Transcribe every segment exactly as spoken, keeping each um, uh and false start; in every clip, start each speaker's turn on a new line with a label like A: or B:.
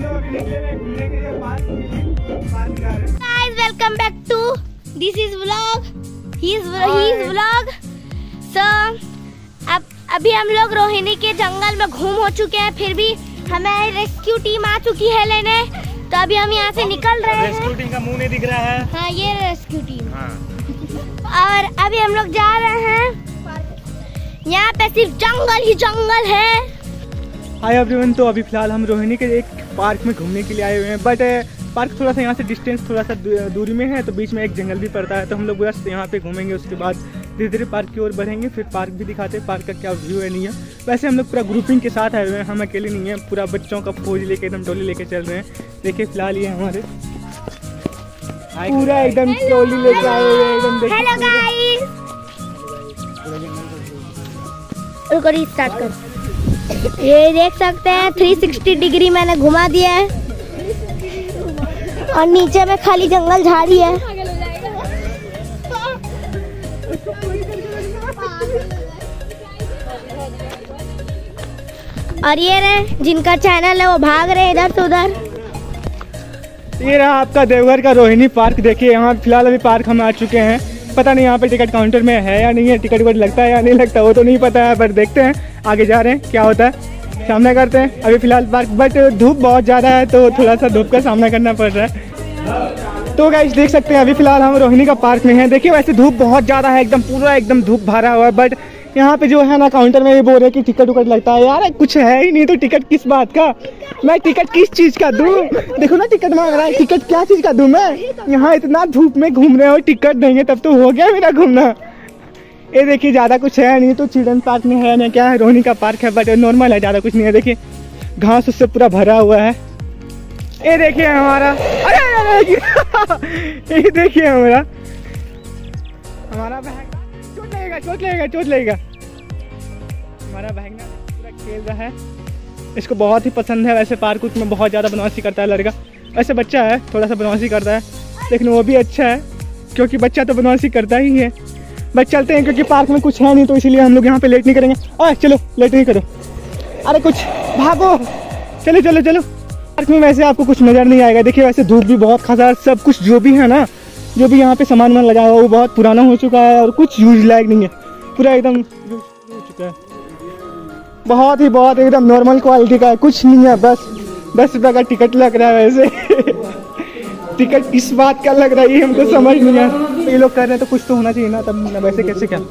A: Guys, welcome back to this is vlog. His his vlog. So अब अभी हम लोग रोहिणी के जंगल में घूम हो चुके हैं, फिर भी हमें रेस्क्यू टीम आ चुकी है लेने। तो अभी हम यहाँ से निकल रहे हैं।
B: रेस्क्यू टीम का मुंह नहीं दिख रहा है।
A: हाँ, ये रेस्क्यू टीम।
B: हाँ।
A: और अभी हम लोग जा रहे हैं, यहाँ पे सिर्फ जंगल ही जंगल है।
C: हाय एवरीवन, तो अभी फिलहाल हम रोहिणी के एक पार्क में घूमने के लिए आए हुए हैं, बट पार्क थोड़ा सा यहाँ से डिस्टेंस थोड़ा सा दूरी में है, तो बीच में एक जंगल भी पड़ता है। तो हम लोग बस यहाँ पे घूमेंगे, उसके बाद धीरे धीरे पार्क की ओर बढ़ेंगे, फिर पार्क भी दिखाते हैं पार्क का क्या व्यू है नहीं है। वैसे हम लोग पूरा ग्रुपिंग के साथ आए हुए हैं, हम अकेले नहीं हैं, पूरा बच्चों का फौज लेके एकदम टोली लेके चल रहे हैं। देखिए फिलहाल ये हमारे पूरा एकदम टोली लेके आए हुए हैं एकदम।
A: हेलो गाइस, रुको स्टार्ट कर। ये देख सकते हैं तीन सौ साठ डिग्री मैंने घुमा दिया है और नीचे में खाली जंगल झाड़ी है। और ये रहे जिनका चैनल है वो भाग रहे इधर से उधर।
C: ये रहा आपका देवघर का रोहिणी पार्क। देखिए यहाँ फिलहाल अभी पार्क हम आ चुके हैं, पता नहीं यहाँ पे टिकट काउंटर में है या नहीं है, टिकट विकट लगता है या नहीं लगता वो तो नहीं पता है, पर देखते हैं आगे जा रहे हैं क्या होता है, सामना करते हैं। अभी फिलहाल पार्क, बट धूप बहुत ज़्यादा है तो थोड़ा सा धूप का सामना करना पड़ रहा है। तो गाइस देख सकते हैं अभी फिलहाल हम रोहिणी का पार्क में हैं। देखिए वैसे धूप बहुत ज़्यादा है, एकदम पूरा एकदम धूप भरा हुआ है, बट यहाँ पे जो है ना काउंटर में ये बोल रहे कि टिकट विकट लगता है। यार कुछ है ही नहीं तो टिकट किस बात का, मैं टिकट किस चीज़ का दूँ? देखो ना टिकट मांग रहा है, टिकट क्या चीज़ का दूँ मैं? यहाँ इतना धूप में घूम रहे हो, टिकट देंगे तब तो हो गया मेरा घूमना। ये देखिए ज़्यादा कुछ है नहीं, तो चिल्ड्रन पार्क में है ना क्या है, रोहिणी का पार्क है, बट नॉर्मल है, ज़्यादा कुछ नहीं है। देखिए घास उससे पूरा भरा हुआ है। ये देखिए हमारा, अरे ये देखिए हमारा हमारा बहन, चोट लगेगा चोट लगेगा चोट लगेगा हमारा बहन ना पूरा खेल रहा है, इसको बहुत ही पसंद है। वैसे पार्क में बहुत ज़्यादा बदमाशी करता है लड़का, वैसे बच्चा है थोड़ा सा बदमाशी करता है, लेकिन वो भी अच्छा है क्योंकि बच्चा तो बदमाशी करता ही है। बस चलते हैं क्योंकि पार्क में कुछ है नहीं, तो इसीलिए हम लोग यहाँ पे लेट नहीं करेंगे। अरे चलो लेट नहीं करो, अरे कुछ भागो, चलो चलो चलो। पार्क में वैसे आपको कुछ नज़र नहीं आएगा। देखिए वैसे धूप भी बहुत खासा, सब कुछ जो भी है ना, जो भी यहाँ पे सामान वामान लगा हुआ वो बहुत पुराना हो चुका है और कुछ यूज लायक नहीं है, पूरा एकदम यूज हो चुका है। बहुत ही बहुत एकदम नॉर्मल क्वालिटी का है, कुछ नहीं है, बस दस रुपये का टिकट लग रहा है। वैसे टिकट किस बात का लग रहा है ये हमको समझ नहीं है। ये लोग कर रहे हैं तो कुछ तो होना चाहिए ना, तब वैसे कैसे क्या।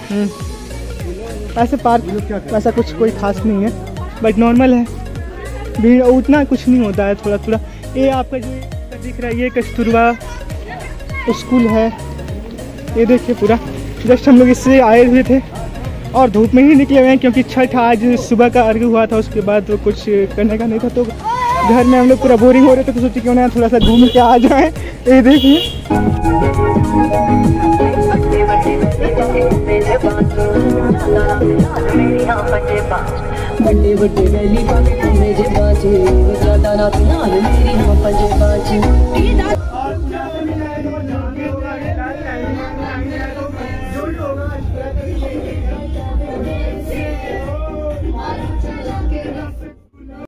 C: ऐसे पार्क वैसा कुछ कोई खास नहीं है, बट नॉर्मल है, भीड़ उतना कुछ नहीं होता है, थोड़ा थोड़ा। ये आपका जो दिख रहा है ये कस्तूरबा स्कूल है, ये देखिए पूरा जस्ट हम लोग इससे आए हुए थे और धूप में ही निकले हुए हैं क्योंकि छठ आज सुबह का अर्घ हुआ था, उसके बाद तो कुछ करने का नहीं था, तो घर में हम लोग पूरा बोरिंग हो रहे थे, तो सोचे क्यों ना थोड़ा सा घूम के आ जाए। ये देखिए बड़े बड़े गली मेरे बाजे ज्यादा ना मेरी हम पंजे बाजे।